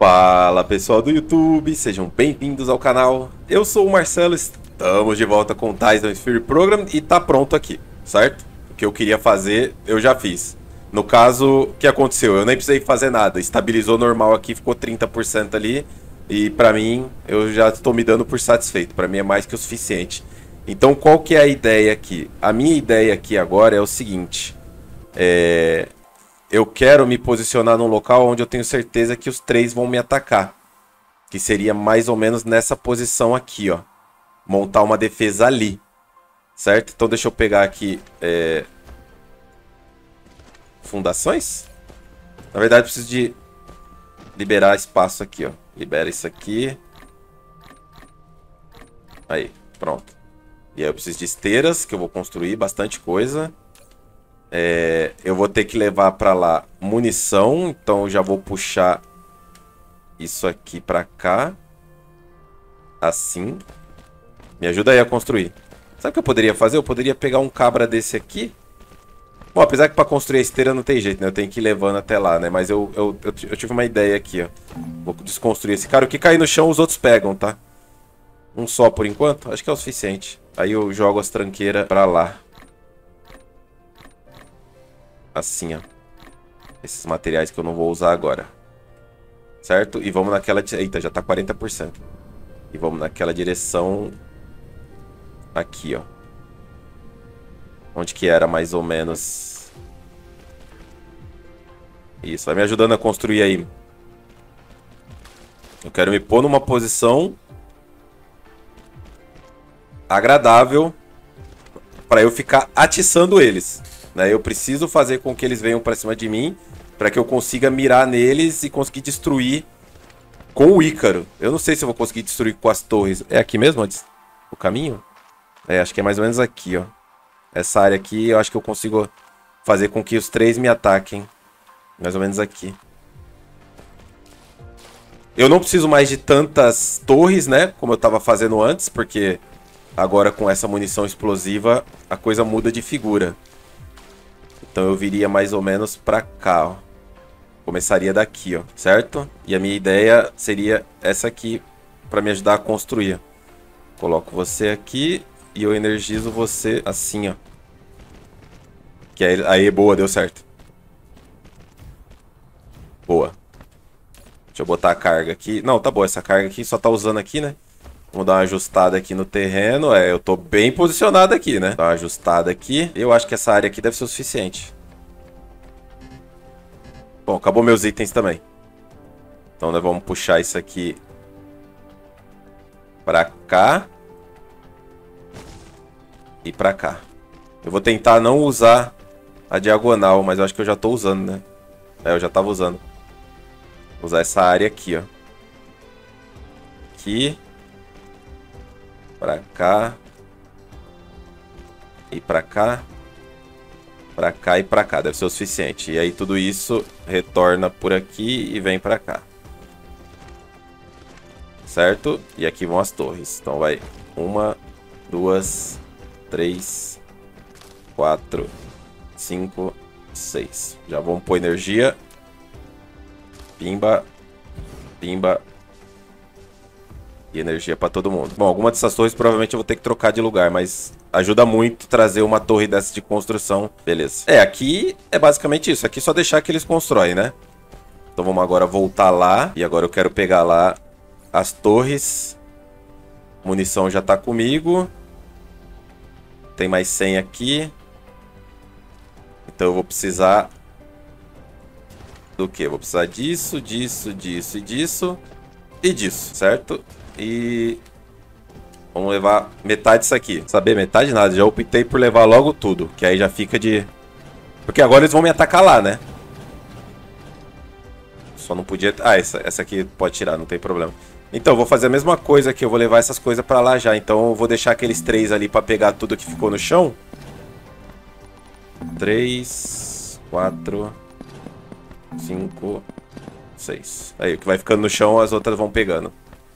Fala pessoal do YouTube, sejam bem-vindos ao canal. Eu sou o Marcelo, estamos de volta com o Tyson Sphere Program e tá pronto aqui, certo? O que eu queria fazer, eu já fiz. No caso, o que aconteceu? Eu nem precisei fazer nada, estabilizou normal aqui, ficou 30% ali. E pra mim, eu já estou me dando por satisfeito, pra mim é mais que o suficiente. Então qual que é a ideia aqui? A minha ideia aqui agora é o seguinte. Eu quero me posicionar num local onde eu tenho certeza que os três vão me atacar. Que seria mais ou menos nessa posição aqui, ó. Montar uma defesa ali. Certo? Então deixa eu pegar aqui... fundações? Na verdade eu preciso de liberar espaço aqui, ó. Libera isso aqui. Aí, pronto. E aí eu preciso de esteiras, que eu vou construir bastante coisa. Eu vou ter que levar pra lá munição, então eu já vou puxar isso aqui pra cá. Assim. Me ajuda aí a construir. Sabe o que eu poderia fazer? Eu poderia pegar um cabra desse aqui. Bom, apesar que pra construir a esteira não tem jeito, né? Eu tenho que ir levando até lá, né? Mas eu tive uma ideia aqui, ó. Vou desconstruir esse cara. O que cair no chão os outros pegam, tá? Um só por enquanto? Acho que é o suficiente. Aí eu jogo as tranqueiras pra lá. Assim, ó. Esses materiais que eu não vou usar agora. Certo? E vamos naquela... Eita, já tá 40%. E vamos naquela direção... Aqui, ó. Onde que era, mais ou menos... Isso, vai me ajudando a construir aí. Eu quero me pôr numa posição... agradável... para eu ficar atiçando eles. Eu preciso fazer com que eles venham pra cima de mim para que eu consiga mirar neles e conseguir destruir com o Ícaro. Eu não sei se eu vou conseguir destruir com as torres. É aqui mesmo antes? O caminho? Acho que é mais ou menos aqui, ó. Essa área aqui eu acho que eu consigo fazer com que os três me ataquem. Mais ou menos aqui. Eu não preciso mais de tantas torres, né? Como eu estava fazendo antes, porque agora com essa munição explosiva a coisa muda de figura. Então eu viria mais ou menos pra cá, ó. Começaria daqui, ó, certo? E a minha ideia seria essa aqui pra me ajudar a construir. Coloco você aqui e eu energizo você assim, ó. Que aí, boa, deu certo. Boa. Deixa eu botar a carga aqui. Não, tá boa, essa carga aqui só tá usando aqui, né? Vamos dar uma ajustada aqui no terreno. Eu tô bem posicionado aqui, né? Dá uma ajustada aqui. Eu acho que essa área aqui deve ser o suficiente. Bom, acabou meus itens também. Então nós vamos puxar isso aqui pra cá. E pra cá. Eu vou tentar não usar a diagonal, mas eu acho que eu já tô usando, né? Eu já tava usando. Vou usar essa área aqui, ó. Aqui. Pra cá. E pra cá. Pra cá e pra cá. Deve ser o suficiente. E aí tudo isso retorna por aqui e vem pra cá. Certo? E aqui vão as torres. Então vai 1, 2, 3, 4, 5, 6. Já vamos pôr energia. Pimba. Pimba. E energia pra todo mundo. Bom, alguma dessas torres provavelmente eu vou ter que trocar de lugar, mas ajuda muito trazer uma torre dessa de construção. Beleza. Aqui é basicamente isso. Aqui é só deixar que eles constroem, né? Então vamos agora voltar lá. E agora eu quero pegar lá as torres. Munição já tá comigo. Tem mais 100 aqui. Então eu vou precisar... do quê? Eu vou precisar disso, disso, disso e disso. E disso, certo? E vamos levar metade disso aqui. Saber metade nada, já optei por levar logo tudo. Que aí já fica de... Porque agora eles vão me atacar lá, né? Só não podia... essa aqui pode tirar, não tem problema. Então, eu vou fazer a mesma coisa aqui. Eu vou levar essas coisas pra lá já. Então eu vou deixar aqueles 3 ali pra pegar tudo que ficou no chão. 3, 4, 5, 6. Aí, o que vai ficando no chão, as outras vão pegando.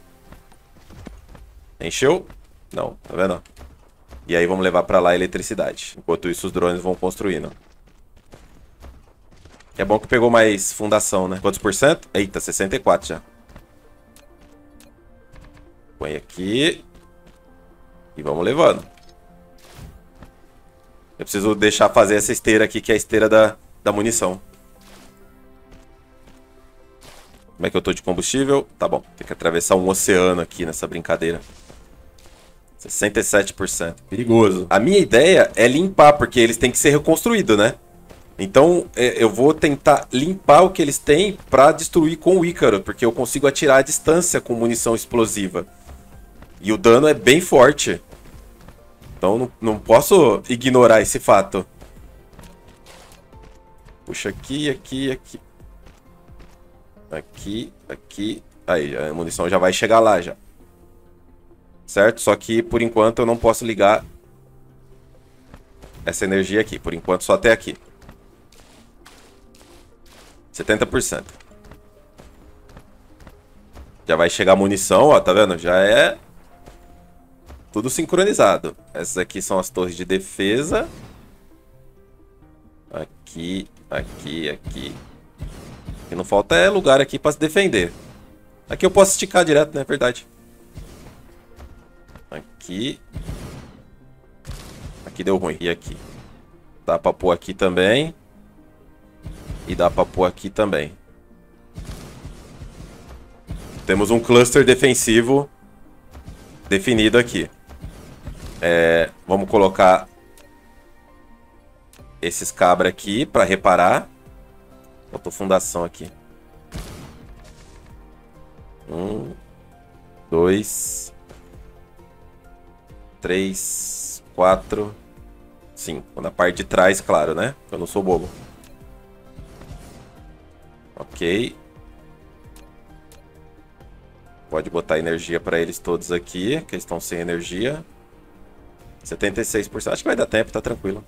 Encheu? Não, tá vendo? E aí vamos levar pra lá a eletricidade. Enquanto isso, os drones vão construindo. É bom que pegou mais fundação, né? Quantos por cento? Eita, 64 já. Põe aqui. E vamos levando. Eu preciso deixar fazer essa esteira aqui, que é a esteira da munição. Como é que eu tô de combustível? Tá bom. Tem que atravessar um oceano aqui nessa brincadeira. 67%. Perigoso. A minha ideia é limpar, porque eles têm que ser reconstruídos, né? Então, eu vou tentar limpar o que eles têm pra destruir com o Ícaro, porque eu consigo atirar à distância com munição explosiva. E o dano é bem forte. Então, não posso ignorar esse fato. Puxa aqui, aqui, aqui. Aqui, aqui. Aí, a munição já vai chegar lá, já. Certo? Só que, por enquanto, eu não posso ligar essa energia aqui. Por enquanto, só até aqui. 70%. Já vai chegar a munição, ó, tá vendo? Já é tudo sincronizado. Essas aqui são as torres de defesa. Aqui, aqui, aqui. O que não falta é lugar aqui pra se defender. Aqui eu posso esticar direto, né? Verdade. Aqui. Aqui deu ruim. E aqui. Dá pra pôr aqui também. E dá pra pôr aqui também. Temos um cluster defensivo definido aqui. Vamos colocar esses cabras aqui pra reparar. Faltou fundação aqui. 1, 2, 3, 4, 5. Na parte de trás, claro, né? Eu não sou bobo. Ok. Pode botar energia para eles todos aqui, que eles estão sem energia. 76%. Acho que vai dar tempo, tá tranquilo.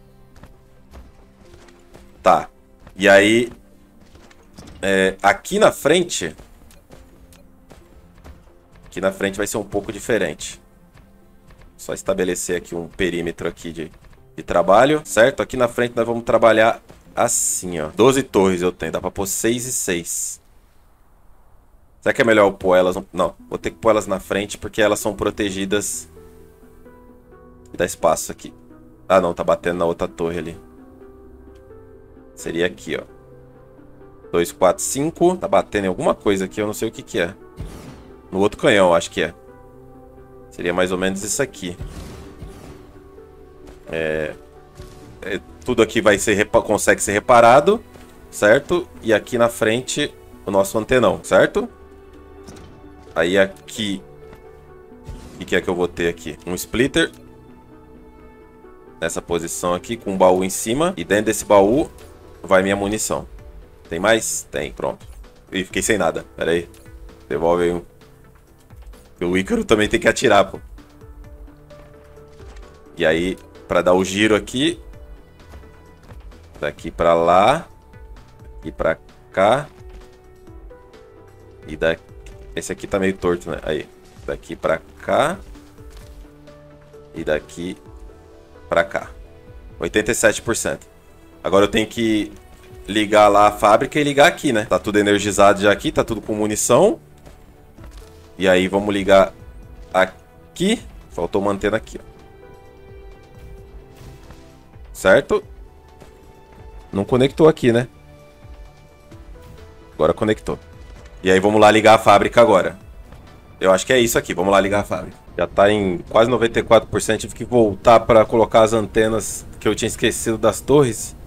Tá. E aí, aqui na frente vai ser um pouco diferente. Só estabelecer aqui um perímetro aqui de trabalho, certo? Aqui na frente nós vamos trabalhar assim, ó. 12 torres eu tenho, dá pra pôr 6 e 6. Será que é melhor eu pôr elas... Não, vou ter que pôr elas na frente porque elas são protegidas. E dá espaço aqui. Ah, não, tá batendo na outra torre ali. Seria aqui, ó. 2, 4, 5. Tá batendo em alguma coisa aqui, eu não sei o que que é. No outro canhão, acho que é. Seria mais ou menos isso aqui. Tudo aqui vai ser, consegue ser reparado, certo? E aqui na frente, o nosso antenão, certo? Aí aqui... O que é que eu vou ter aqui? Um splitter. Nessa posição aqui, com um baú em cima. E dentro desse baú vai minha munição. Tem mais? Tem, pronto. Ih, fiquei sem nada. Pera aí. Devolve aí um. O Ícaro também tem que atirar, pô. E aí, pra dar o giro aqui. Daqui pra lá. Aqui pra cá. E daqui... Esse aqui tá meio torto, né? Aí. Daqui pra cá. E daqui pra cá. 87%. Agora eu tenho que ligar lá a fábrica e ligar aqui, né? Tá tudo energizado já aqui, tá tudo com munição. E aí vamos ligar aqui. Faltou uma antena aqui, ó. Certo? Não conectou aqui, né? Agora conectou. E aí vamos lá ligar a fábrica agora. Eu acho que é isso aqui, vamos lá ligar a fábrica. Já tá em quase 94%, tive que voltar para colocar as antenas que eu tinha esquecido das torres.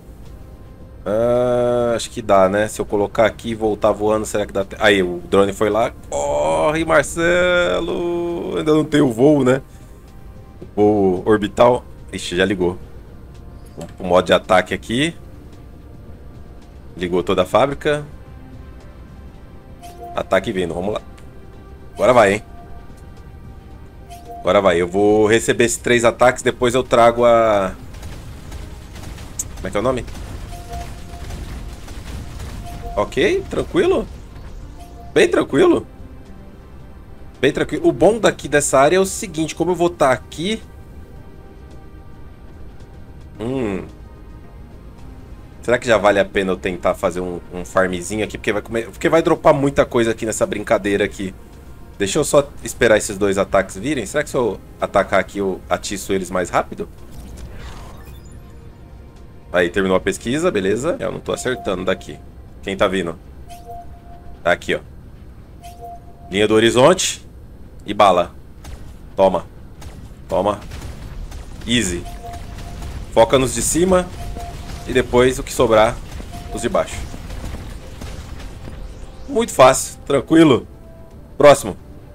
Acho que dá, né? Se eu colocar aqui e voltar voando, será que dá tempo? Aí, o drone foi lá. Corre, Marcelo! Ainda não tem o voo, né? O voo orbital. Ixi, já ligou. O modo de ataque aqui. Ligou toda a fábrica. Ataque vindo, vamos lá. Agora vai, hein? Agora vai. Eu vou receber esses 3 ataques, depois eu trago a... Como é que é o nome? Ok, tranquilo. Bem tranquilo. Bem tranquilo. O bom daqui dessa área é o seguinte, como eu vou estar aqui... Será que já vale a pena eu tentar fazer um farmzinho aqui? Porque vai dropar muita coisa aqui nessa brincadeira aqui. Deixa eu só esperar esses dois ataques virem. Será que se eu atacar aqui eu atiço eles mais rápido? Aí, terminou a pesquisa, beleza. Eu não tô acertando daqui. Quem tá vindo? Tá aqui, ó. Linha do horizonte. E bala. Toma. Toma. Easy. Foca nos de cima. E depois o que sobrar, os de baixo. Muito fácil. Tranquilo. Próximo.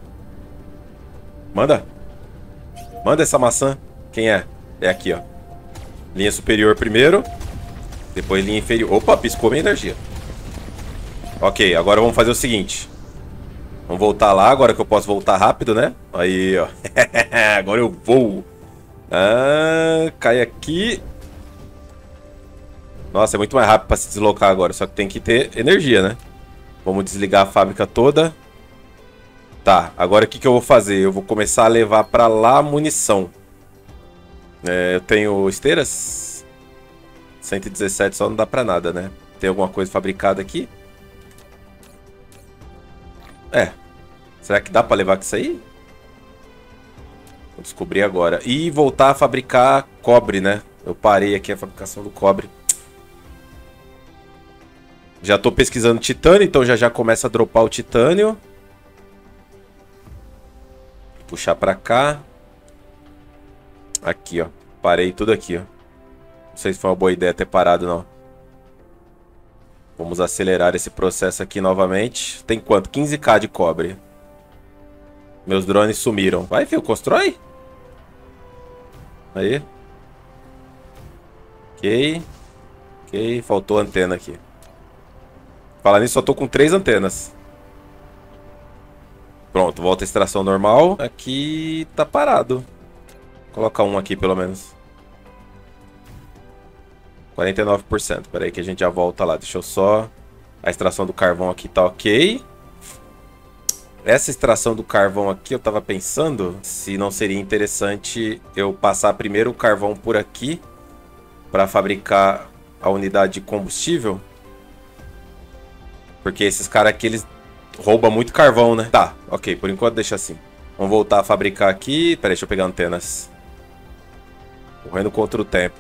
Manda. Manda essa maçã. Quem é? É aqui, ó. Linha superior primeiro. Depois linha inferior. Opa, piscou minha energia. Ok, agora vamos fazer o seguinte. Vamos voltar lá, agora que eu posso voltar rápido, né? Aí, ó. Agora eu vou. Ah, cai aqui. Nossa, é muito mais rápido pra se deslocar agora. Só que tem que ter energia, né? Vamos desligar a fábrica toda. Tá, agora o que eu vou fazer? Eu vou começar a levar pra lá munição. Eu tenho esteiras. 117 só não dá pra nada, né? Tem alguma coisa fabricada aqui? Será que dá pra levar com isso aí? Vou descobrir agora. E voltar a fabricar cobre, né? Eu parei aqui a fabricação do cobre. Já tô pesquisando titânio, então já começa a dropar o titânio. Puxar pra cá. Aqui, ó. Parei tudo aqui, ó. Não sei se foi uma boa ideia ter parado, não. Vamos acelerar esse processo aqui novamente. Tem quanto? 15k de cobre. Meus drones sumiram. Vai, filho, constrói. Aí. Ok. Ok, faltou antena aqui. Falar nisso, só tô com 3 antenas. Pronto, volta a extração normal. Aqui tá parado. Vou colocar um aqui, pelo menos. 49%. Pera aí que a gente já volta lá. Deixa eu só... A extração do carvão aqui tá ok. Essa extração do carvão aqui, eu tava pensando se não seria interessante eu passar primeiro o carvão por aqui para fabricar a unidade de combustível. Porque esses caras aqui, eles roubam muito carvão, né? Tá, ok, por enquanto deixa assim. Vamos voltar a fabricar aqui. Pera aí, deixa eu pegar antenas. Correndo contra o tempo.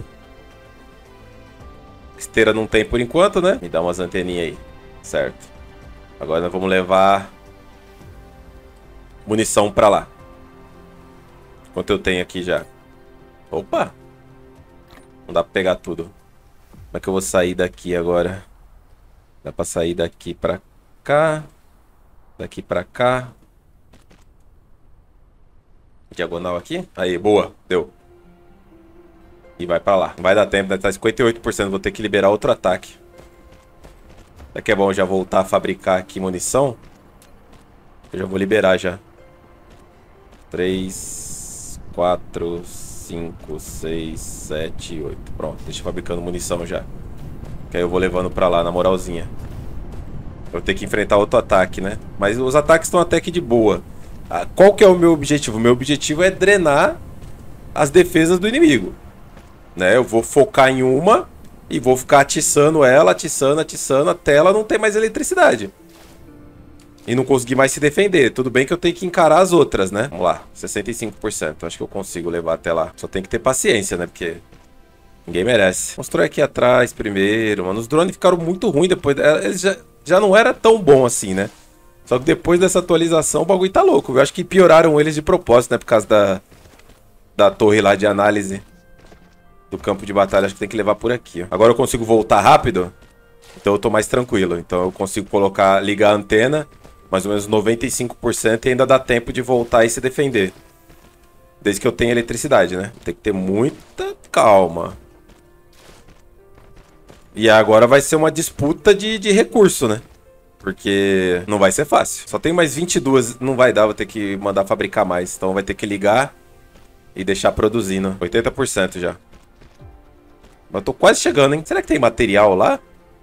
Esteira não tem por enquanto, né? Me dá umas anteninhas aí. Certo. Agora nós vamos levar munição pra lá. Quanto eu tenho aqui já? Opa! Não dá pra pegar tudo. Como é que eu vou sair daqui agora? Dá pra sair daqui pra cá. Daqui pra cá. Diagonal aqui. Aí, boa. Deu. E vai pra lá. Não vai dar tempo, né? Tá 58%. Vou ter que liberar outro ataque. Será que é bom já voltar a fabricar aqui munição? Eu já vou liberar já. 3, 4, 5, 6, 7, 8. Pronto, deixa eu fabricando munição já. Que aí eu vou levando pra lá, na moralzinha. Eu vou ter que enfrentar outro ataque, né? Mas os ataques estão até que de boa. Qual que é o meu objetivo? O meu objetivo é drenar as defesas do inimigo. Né? Eu vou focar em uma e vou ficar atiçando ela, atiçando, até ela não ter mais eletricidade. E não conseguir mais se defender. Tudo bem que eu tenho que encarar as outras, né? Vamos lá, 65%. Acho que eu consigo levar até lá. Só tem que ter paciência, né? Porque ninguém merece. Constrói aqui atrás primeiro, mano. Os drones ficaram muito ruins depois. Eles já não era tão bom assim, né? Só que depois dessa atualização o bagulho tá louco. Eu acho que pioraram eles de propósito, né? Por causa da torre lá de análise do campo de batalha. Acho que tem que levar por aqui, ó. Agora eu consigo voltar rápido. Então eu tô mais tranquilo. Então eu consigo ligar a antena. Mais ou menos 95% e ainda dá tempo de voltar e se defender. Desde que eu tenha eletricidade, né? Tem que ter muita calma. E agora vai ser uma disputa de recurso, né? Porque não vai ser fácil. Só tem mais 22, não vai dar, vou ter que mandar fabricar mais. Então vai ter que ligar e deixar produzindo. 80% já. Mas eu tô quase chegando, hein? Será que tem material lá?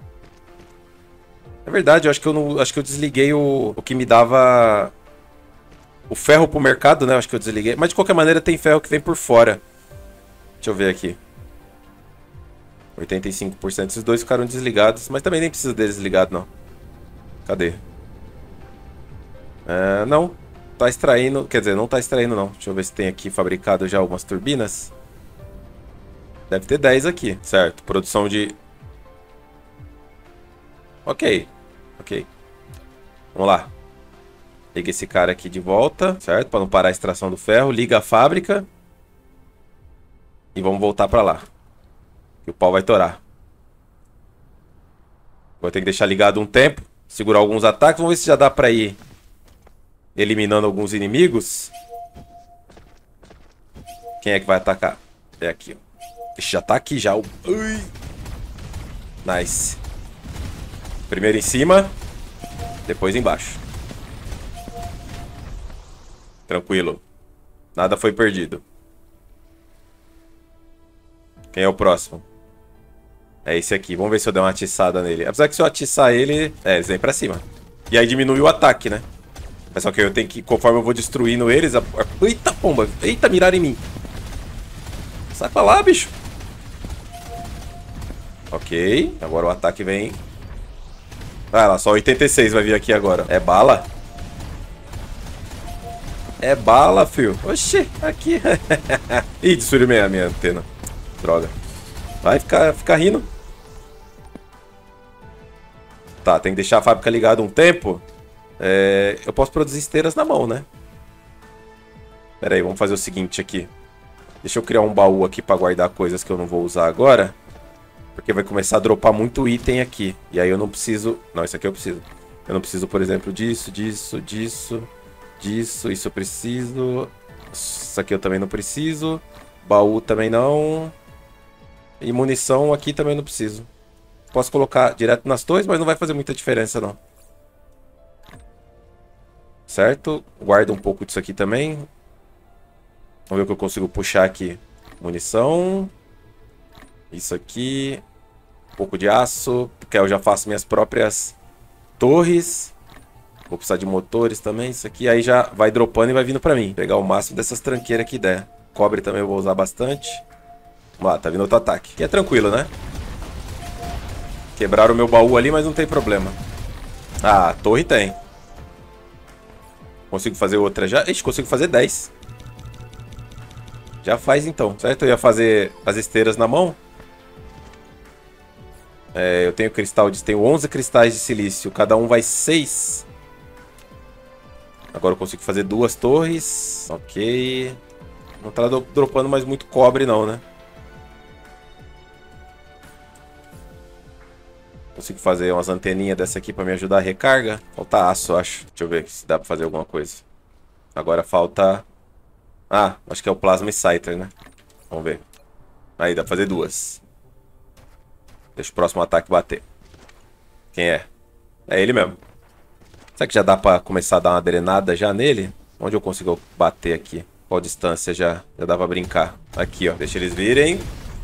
É verdade, eu acho que eu desliguei o que me dava o ferro pro mercado, né? Eu acho que eu desliguei. Mas de qualquer maneira tem ferro que vem por fora. Deixa eu ver aqui. 85%. Esses dois ficaram desligados, mas também nem precisa deles desligados, não. Cadê? Não. Tá extraindo, quer dizer, não tá extraindo não. Deixa eu ver se tem aqui fabricado já algumas turbinas. Deve ter 10 aqui, certo. Produção de... Ok, ok. Vamos lá. Liga esse cara aqui de volta, certo? Para não parar a extração do ferro. Liga a fábrica. E vamos voltar para lá. Que o pau vai torar. Vou ter que deixar ligado um tempo. Segurar alguns ataques. Vamos ver se já dá para ir eliminando alguns inimigos. Quem é que vai atacar? É aqui, ó. Ixi, já tá aqui já. Ui. Nice. Primeiro em cima. Depois embaixo. Tranquilo. Nada foi perdido. Quem é o próximo? É esse aqui. Vamos ver se eu der uma atiçada nele. Apesar que se eu atiçar ele... É, eles vêm pra cima. E aí diminui o ataque, né? Mas só que eu tenho que... Conforme eu vou destruindo eles... Eita, pomba! Eita, miraram em mim! Sai pra lá, bicho! Ok. Agora o ataque vem... Vai lá, só 86 vai vir aqui agora. É bala? É bala, fio. Oxi, aqui. Ih, destruiu minha antena. Droga. Vai ficar rindo. Tá, tem que deixar a fábrica ligada um tempo. Eu posso produzir esteiras na mão, né? Pera aí, vamos fazer o seguinte aqui. Deixa eu criar um baú aqui pra guardar coisas que eu não vou usar agora. Porque vai começar a dropar muito item aqui. E aí eu não preciso... Não, isso aqui eu preciso. Eu não preciso, por exemplo, disso. Isso eu preciso. Isso aqui eu também não preciso. Baú também não. E munição aqui também não preciso. Posso colocar direto nas torres, mas não vai fazer muita diferença não. Certo? Guarda um pouco disso aqui também. Vamos ver o que eu consigo puxar aqui. Munição. Isso aqui. Um pouco de aço. Porque eu já faço minhas próprias torres. Vou precisar de motores também. Isso aqui aí já vai dropando e vai vindo pra mim. Pegar o máximo dessas tranqueiras que der. Cobre também eu vou usar bastante. Vamos lá, tá vindo outro ataque. Que é tranquilo, né? Quebraram o meu baú ali, mas não tem problema. Ah, torre tem. Consigo fazer outra já? Ixi, consigo fazer 10. Já faz então, certo? Eu ia fazer as esteiras na mão. Eu tenho tenho 11 cristais de silício. Cada um vai 6. Agora eu consigo fazer 2 torres. Ok. Não tá dropando mais muito cobre não, né? Consigo fazer umas anteninhas dessa aqui pra me ajudar a recarga. Falta aço, eu acho. Deixa eu ver se dá pra fazer alguma coisa. Agora falta... Ah, acho que é o Plasma Exciter, né? Vamos ver. Aí, dá pra fazer 2. Deixa o próximo ataque bater. Quem é? É ele mesmo. Será que já dá pra começar a dar uma drenada já nele? Onde eu consigo bater aqui? Qual distância já dá pra brincar? Aqui, ó. Deixa eles virem.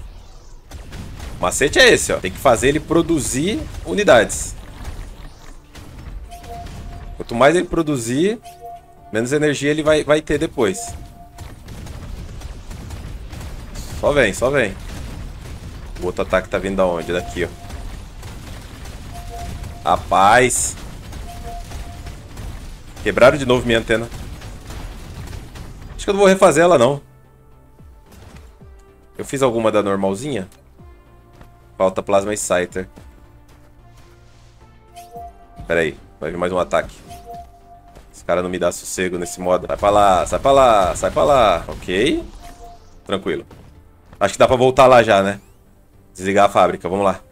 O macete é esse, ó. Tem que fazer ele produzir unidades. Quanto mais ele produzir, menos energia ele vai ter depois. Só vem, só vem. O outro ataque tá vindo da onde? Daqui, ó. Rapaz. Quebraram de novo minha antena. Acho que eu não vou refazer ela, não. Eu fiz alguma da normalzinha? Falta Plasma Exciter. Pera aí, vai vir mais um ataque. Esse cara não me dá sossego nesse modo. Sai pra lá, sai pra lá, sai pra lá. Ok. Tranquilo. Acho que dá pra voltar lá já, né? Desligar a fábrica, vamos lá.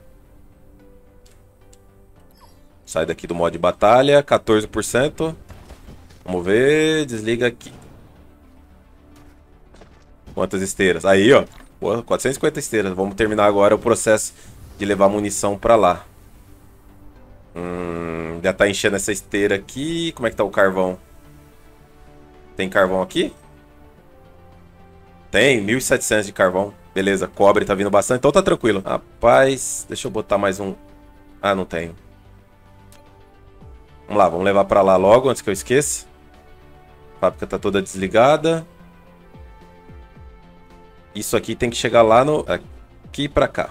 Sai daqui do modo de batalha, 14%. Vamos ver, desliga aqui. Quantas esteiras? Aí, ó. Pô, 450 esteiras. Vamos terminar agora o processo de levar munição pra lá. Já tá enchendo essa esteira aqui. Como é que tá o carvão? Tem carvão aqui? Tem, 1.700 de carvão. Beleza, cobre tá vindo bastante, então tá tranquilo. Rapaz, deixa eu botar mais um... Ah, não tenho. Vamos lá, vamos levar pra lá logo, antes que eu esqueça. A fábrica tá toda desligada. Isso aqui tem que chegar lá no... Aqui pra cá.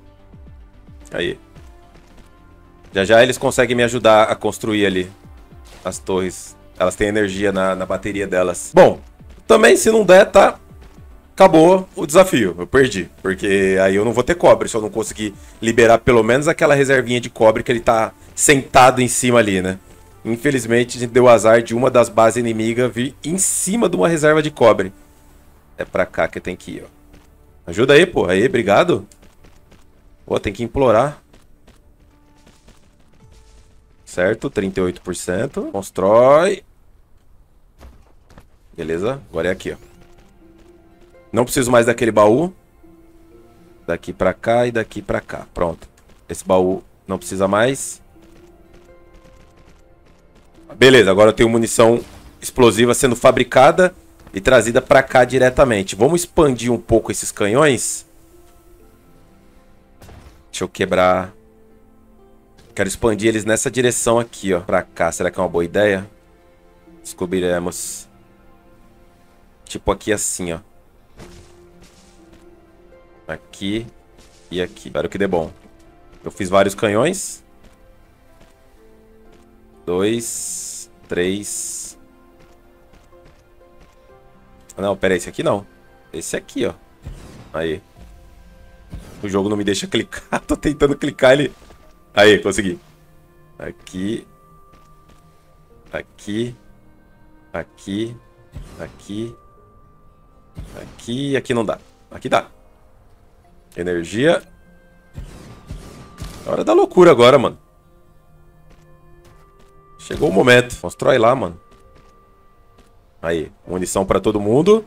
Aí. Já já eles conseguem me ajudar a construir ali. As torres, elas têm energia na bateria delas. Bom, também se não der, tá... Acabou o desafio, eu perdi. Porque aí eu não vou ter cobre se eu não conseguir liberar pelo menos aquela reservinha de cobre que ele tá sentado em cima ali, né? Infelizmente a gente deu azar de uma das bases inimigas vir em cima de uma reserva de cobre. É pra cá que tem que ir, ó. Ajuda aí, pô. Aí, obrigado. Pô, tem que implorar. Certo, 38%. Constrói. Beleza, agora é aqui, ó. Não preciso mais daquele baú. Daqui pra cá e daqui pra cá. Pronto. Esse baú não precisa mais. Beleza, agora eu tenho munição explosiva sendo fabricada e trazida pra cá diretamente. Vamos expandir um pouco esses canhões. Deixa eu quebrar. Quero expandir eles nessa direção aqui, ó. Pra cá. Será que é uma boa ideia? Descobriremos. Tipo aqui assim, ó. Aqui e aqui. Espero que dê bom. Eu fiz vários canhões. 2, 3. Não, pera aí, esse aqui não. Esse aqui, ó. Aí. O jogo não me deixa clicar. Tô tentando clicar ele. Aí, consegui. Aqui. Aqui. Aqui. Aqui. Aqui. Aqui não dá. Aqui dá. Energia. É hora da loucura agora, mano. Chegou o momento. Constrói lá, mano. Aí, munição pra todo mundo.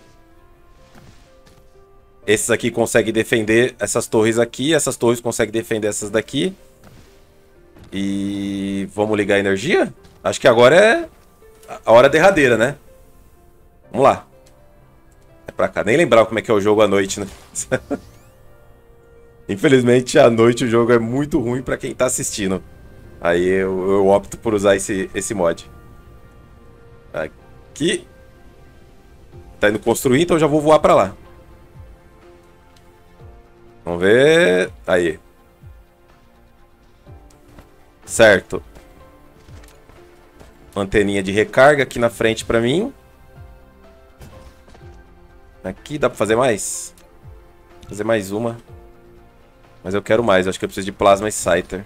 Esses aqui conseguem defender essas torres aqui. Essas torres conseguem defender essas daqui. E vamos ligar a energia? Acho que agora é a hora derradeira, né? Vamos lá. É pra cá. Nem lembrava como é que é o jogo à noite, né? Infelizmente, à noite o jogo é muito ruim pra quem tá assistindo. Aí eu opto por usar esse mod. Aqui. Tá indo construir, então eu já vou voar pra lá. Vamos ver. Aí. Certo. Anteninha de recarga aqui na frente pra mim. Aqui dá pra fazer mais? Vou fazer mais uma. Mas eu quero mais, acho que eu preciso de plasma exciter.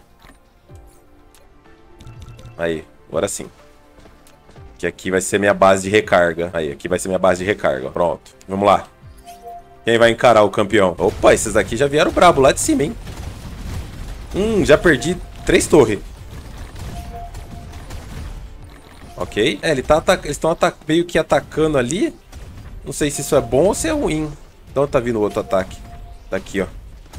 Aí, agora sim. Que aqui vai ser minha base de recarga. Aí, aqui vai ser minha base de recarga. Pronto, vamos lá. Quem vai encarar o campeão? Opa, esses daqui já vieram brabo lá de cima, hein? Já perdi 3 torres. Ok. É, eles estão meio que atacando ali. Não sei se isso é bom ou se é ruim. Então tá vindo outro ataque. Daqui, ó.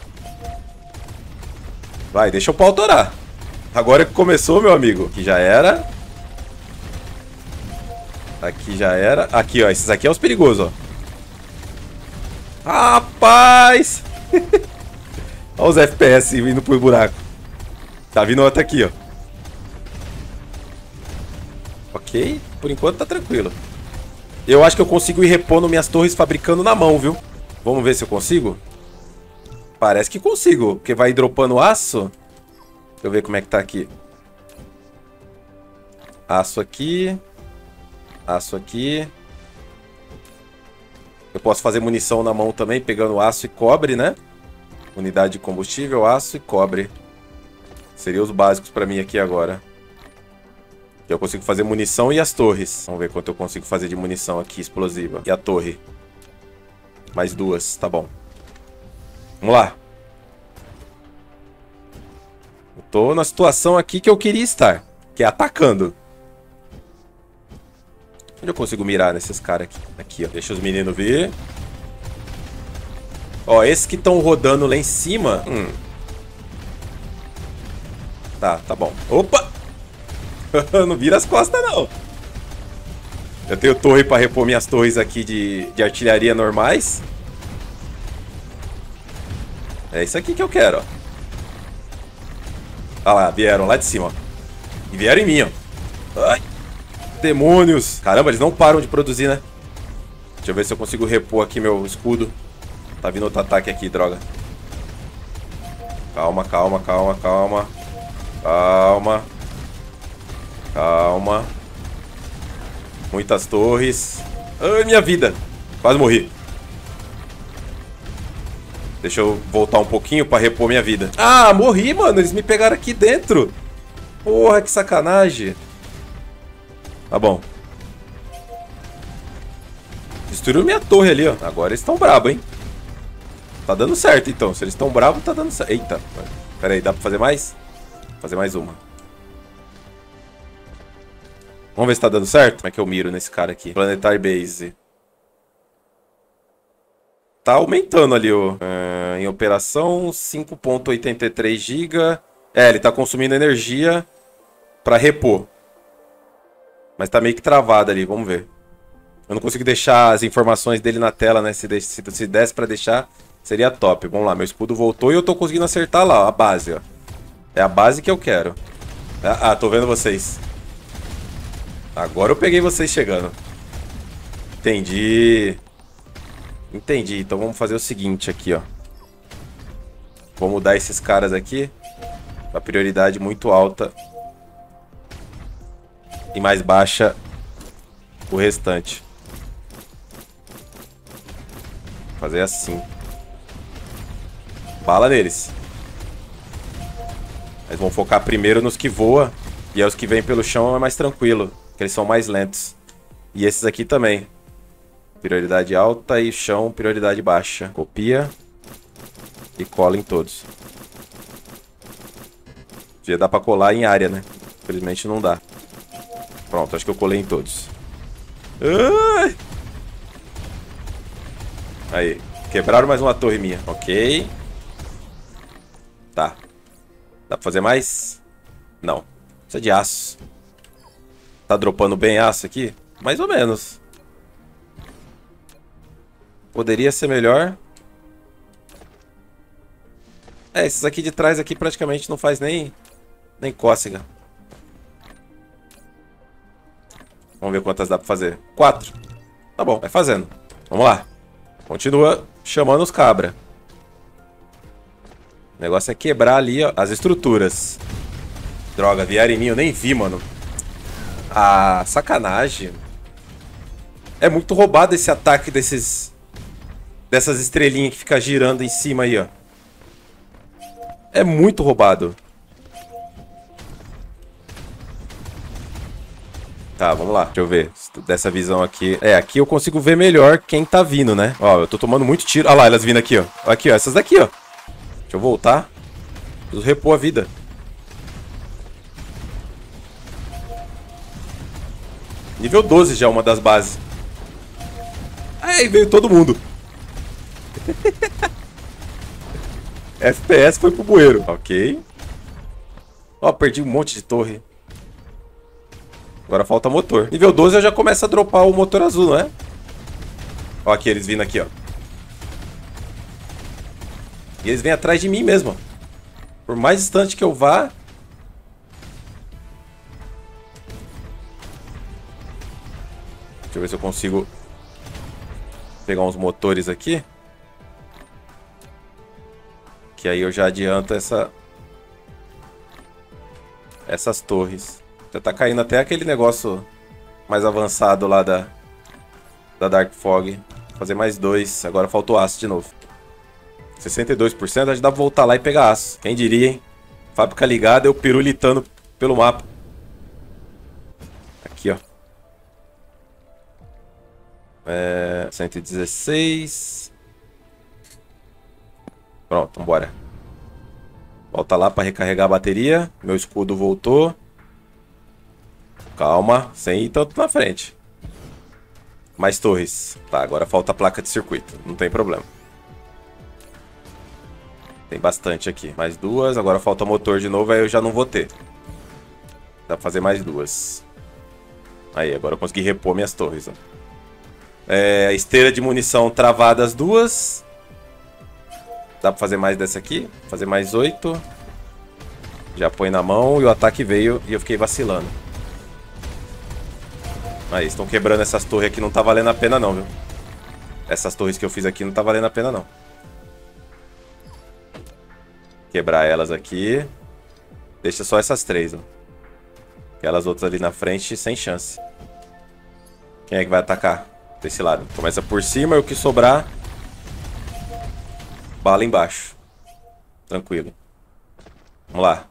Vai, deixa o pau torar. Agora que começou, meu amigo. Aqui já era. Aqui já era. Aqui, ó. Esses aqui é os perigosos, ó. Rapaz! Olha os FPS indo pro buraco. Tá vindo outro aqui, ó. Ok. Por enquanto tá tranquilo. Eu acho que eu consigo ir repondo minhas torres fabricando na mão, viu? Vamos ver se eu consigo. Parece que consigo, porque vai dropando aço. Deixa eu ver como é que tá aqui. Aço aqui. Aço aqui. Eu posso fazer munição na mão também, pegando aço e cobre, né? Unidade de combustível, aço e cobre. Seriam os básicos pra mim aqui agora. Eu consigo fazer munição e as torres. Vamos ver quanto eu consigo fazer de munição aqui, explosiva. E a torre. Mais 2, tá bom. Vamos lá. Eu tô na situação aqui que eu queria estar. Que é atacando. Onde eu consigo mirar nesses caras aqui? Aqui, ó. Deixa os meninos ver. Ó, esses que estão rodando lá em cima... Tá bom. Opa! Não vira as costas, não. Eu tenho torre pra repor minhas torres aqui de artilharia normais. É isso aqui que eu quero, ó. Olha lá, vieram lá de cima, ó. E vieram em mim, ó. Ai, demônios. Caramba, eles não param de produzir, né? Deixa eu ver se eu consigo repor aqui meu escudo. Tá vindo outro ataque aqui, droga. Calma, calma, calma, calma. Calma. Calma. Muitas torres. Ai, minha vida. Quase morri. Deixa eu voltar um pouquinho pra repor minha vida. Ah, morri, mano. Eles me pegaram aqui dentro. Porra, que sacanagem. Tá bom. Destruiu minha torre ali, ó. Agora eles estão bravos, hein? Tá dando certo, então. Se eles estão bravos, tá dando certo. Eita. Pera aí, dá pra fazer mais? Vou fazer mais uma. Vamos ver se tá dando certo. Como é que eu miro nesse cara aqui? Planetary Base. Tá aumentando ali, ó. Em operação, 5,83 GB. É, ele tá consumindo energia pra repor. Mas tá meio que travado ali, vamos ver. Eu não consigo deixar as informações dele na tela, né? Se desse pra deixar, seria top. Vamos lá, meu escudo voltou e eu tô conseguindo acertar lá, ó, a base, ó. É a base que eu quero. Ah, tô vendo vocês. Agora eu peguei vocês chegando. Entendi. Entendi. Então vamos fazer o seguinte aqui, ó. Vou mudar esses caras aqui pra prioridade muito alta. E mais baixa o restante. Fazer assim. Bala neles. Eles vão focar primeiro nos que voam. E aí os que vêm pelo chão é mais tranquilo. Porque eles são mais lentos. E esses aqui também. Prioridade alta e chão, prioridade baixa. Copia. E cola em todos. Já dá pra colar em área, né? Infelizmente não dá. Pronto, acho que eu colei em todos. Ai! Aí, quebraram mais uma torre minha. Ok. Tá. Dá pra fazer mais? Não. Precisa de aço. Tá dropando bem aço aqui? Mais ou menos. Poderia ser melhor. É, esses aqui de trás aqui praticamente não faz nem cócega. Vamos ver quantas dá pra fazer. 4. Tá bom, vai fazendo. Vamos lá. Continua chamando os cabra. O negócio é quebrar ali, ó, as estruturas. Droga, vieram em mim, eu nem vi, mano. Ah, sacanagem. É muito roubado esse ataque dessas estrelinhas que fica girando em cima aí, ó. É muito roubado. Tá, vamos lá. Deixa eu ver. Dessa visão aqui. É, aqui eu consigo ver melhor quem tá vindo, né? Ó, eu tô tomando muito tiro. Olha lá, elas vindo aqui, ó. Aqui, ó. Essas daqui, ó. Deixa eu voltar. Preciso repor a vida. Nível 12 já, uma das bases. Aí veio todo mundo. FPS foi pro bueiro. Ok. Ó, perdi um monte de torre. Agora falta motor. Nível 12 eu já começo a dropar o motor azul, não é? Ó, aqui, eles vindo aqui, ó. E eles vêm atrás de mim mesmo, ó. Por mais distante que eu vá... Deixa eu ver se eu consigo pegar uns motores aqui. Que aí eu já adianto essas torres. Já tá caindo até aquele negócio mais avançado lá da Dark Fog. Vou fazer mais 2. Agora faltou aço de novo. 62%. Acho que dá pra voltar lá e pegar aço. Quem diria, hein? Fábrica ligada, eu pirulitando pelo mapa. Aqui, ó. 116. Pronto, vambora. Volta lá pra recarregar a bateria. Meu escudo voltou. Calma, sem ir tanto na frente. Mais torres. Tá, agora falta a placa de circuito. Não tem problema. Tem bastante aqui. Mais 2. Agora falta motor de novo, aí eu já não vou ter. Dá pra fazer mais 2. Aí, agora eu consegui repor minhas torres, ó. Esteira de munição travada as 2. Dá pra fazer mais dessa aqui. Fazer mais 8. Já põe na mão e o ataque veio e eu fiquei vacilando. Aí, estão quebrando essas torres aqui, não tá valendo a pena não, viu? Essas torres que eu fiz aqui não tá valendo a pena não. Quebrar elas aqui. Deixa só essas 3, ó. Aquelas outras ali na frente, sem chance. Quem é que vai atacar? Desse lado. Começa por cima e o que sobrar... bala embaixo. Tranquilo. Vamos lá.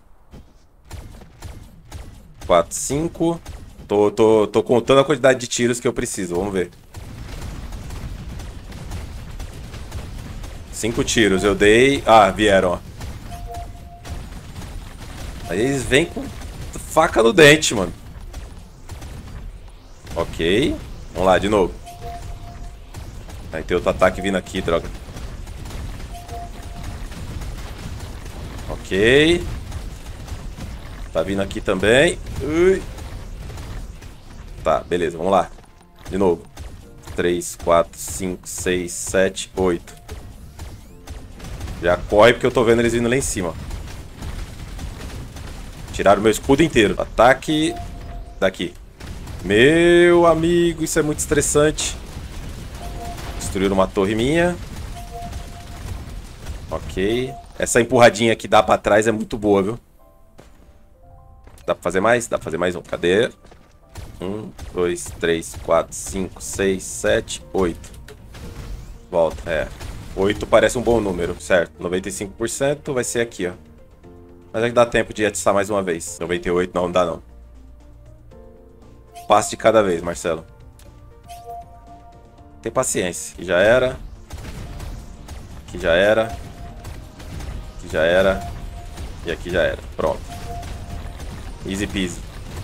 4, 5. Tô contando a quantidade de tiros que eu preciso. Vamos ver. 5 tiros. Eu dei... Ah, vieram, ó. Aí eles vêm com faca no dente, mano. Ok. Vamos lá, de novo. Aí tem outro ataque vindo aqui, droga. Ok. Tá vindo aqui também. Ui. Tá, beleza, vamos lá. De novo. 3, 4, 5, 6, 7, 8. Já corre porque eu tô vendo eles vindo lá em cima. Tiraram meu escudo inteiro. Ataque daqui. Meu amigo, isso é muito estressante. Destruíram uma torre minha. Ok. Essa empurradinha que dá pra trás é muito boa, viu? Dá pra fazer mais? Dá pra fazer mais um. Cadê? 1, 2, 3, 4, 5, 6, 7, 8. Volta, é. 8 parece um bom número, certo. 95% vai ser aqui, ó. Mas é que dá tempo de atiçar mais uma vez. 98 não dá, não. Passe de cada vez, Marcelo. Tem paciência. Aqui já era. Aqui já era. Aqui já era. E aqui já era. Pronto. Easy peasy.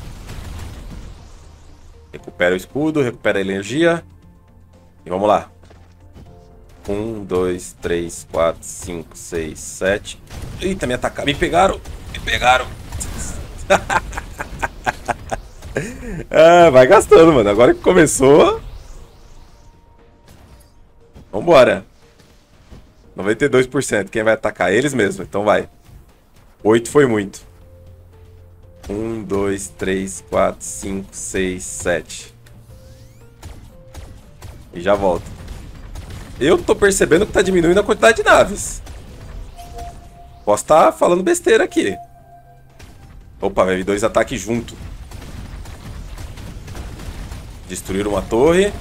Recupera o escudo, recupera a energia. E vamos lá. 1, 2, 3, 4, 5, 6, 7. Eita, me atacaram. Me pegaram. Me pegaram. Ah, vai gastando, mano. Agora que começou. Vambora. 92%. Quem vai atacar? Eles mesmo. Então vai. 8 foi muito. 1, 2, 3, 4, 5, 6, 7. E já volto. Eu tô percebendo que tá diminuindo a quantidade de naves. Posso estar falando besteira aqui. Opa, vai vir 2 ataques junto. Destruíram uma torre.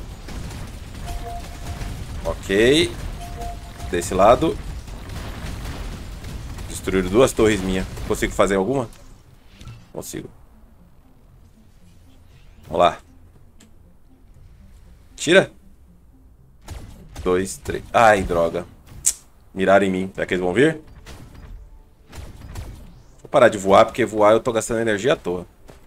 Ok. Desse lado. Destruíram 2 torres minhas. Consigo fazer alguma? Consigo. Vamos lá. Tira. 2, 3. Ai, droga. Miraram em mim. Será que eles vão vir? Vou parar de voar, porque voar eu tô gastando energia à toa.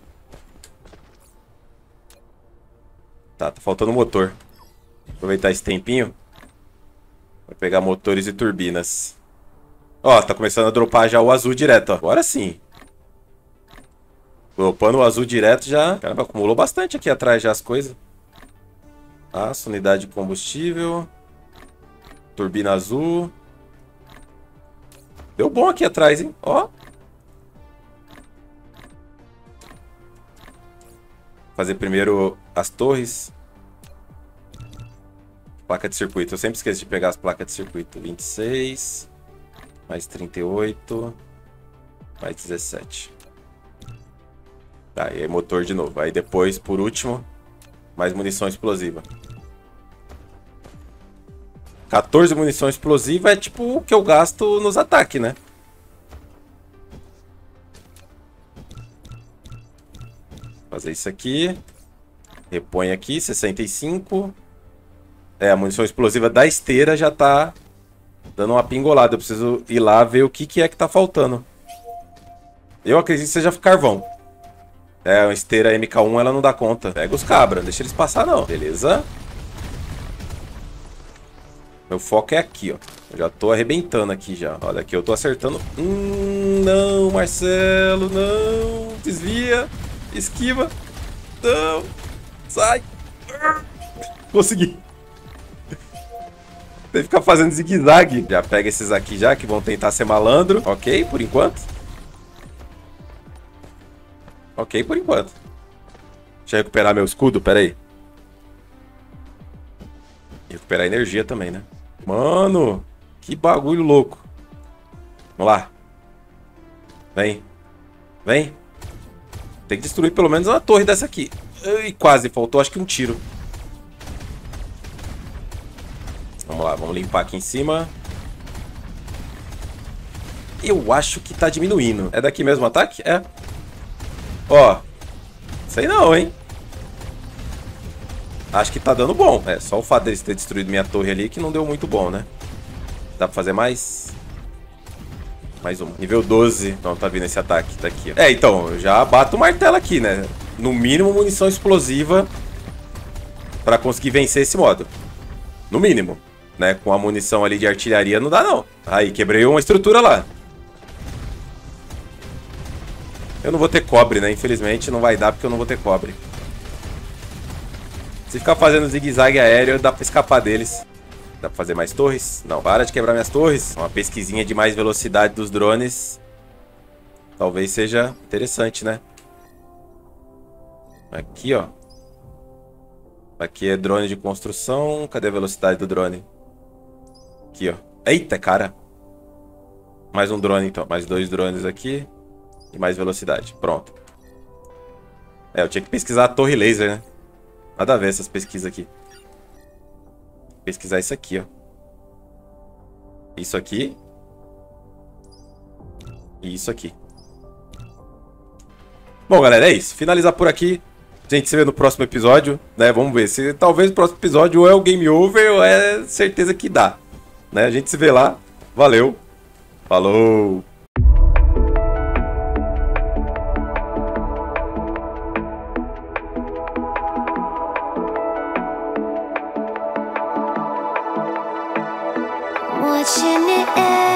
Tá faltando motor. Vou aproveitar esse tempinho. Vou pegar motores e turbinas. Ó, tá começando a dropar já o azul direto, ó. Agora sim. Dropando o azul direto já. Caramba, acumulou bastante aqui atrás já as coisas. Aço, unidade de combustível. Turbina azul. Deu bom aqui atrás, hein? Ó. Fazer primeiro as torres. Placa de circuito. Eu sempre esqueço de pegar as placas de circuito. 26. Mais 38. Mais 17. Tá, e aí motor de novo. Aí depois, por último, mais munição explosiva. 14 munição explosiva é tipo o que eu gasto nos ataques, né? Fazer isso aqui. Repõe aqui, 65. É, a munição explosiva da esteira já tá dando uma pingolada. Eu preciso ir lá ver o que é que tá faltando. Eu acredito que seja carvão. É, a esteira MK1 ela não dá conta. Pega os cabras, deixa eles passar não. Beleza. Meu foco é aqui, ó. Eu já tô arrebentando aqui já. Olha aqui, eu tô acertando. Não, Marcelo, não. Desvia. Esquiva. Não. Sai. Consegui. Tem que ficar fazendo zigue-zague. Já pega esses aqui já, que vão tentar ser malandro. Ok, por enquanto. Ok, por enquanto. Deixa eu recuperar meu escudo, pera aí. Recuperar energia também, né? Mano, que bagulho louco. Vamos lá. Vem. Vem. Tem que destruir pelo menos uma torre dessa aqui. Ai, quase, faltou acho que um tiro. Vamos lá, vamos limpar aqui em cima. Eu acho que tá diminuindo. É daqui mesmo o ataque? É. Ó. Sei não, hein? Acho que tá dando bom. É, só o fato deles ter destruído minha torre ali que não deu muito bom, né? Dá pra fazer mais? Mais um. Nível 12. Não, tá vindo esse ataque. Tá aqui, ó. É, então, eu já bato o martelo aqui, né? No mínimo, munição explosiva pra conseguir vencer esse modo. No mínimo. Né? Com a munição ali de artilharia não dá, não. Aí, quebrei uma estrutura lá. Eu não vou ter cobre, né? Infelizmente, não vai dar porque eu não vou ter cobre. Se ficar fazendo zigue-zague aéreo, dá pra escapar deles. Dá pra fazer mais torres? Não, para de quebrar minhas torres. Uma pesquisinha de mais velocidade dos drones. Talvez seja interessante, né? Aqui, ó. Aqui é drone de construção. Cadê a velocidade do drone? Aqui, ó. Eita, cara. Mais um drone, então. Mais 2 drones aqui. E mais velocidade. Pronto. É, eu tinha que pesquisar a torre laser, né? Nada a ver essas pesquisas aqui. Pesquisar isso aqui, ó. Isso aqui. E isso aqui. Bom, galera, é isso. Finalizar por aqui. A gente se vê no próximo episódio, né? Vamos ver se talvez no próximo episódio ou é o game over ou é certeza que dá, né? A gente se vê lá. Valeu. Falou. Watching it end.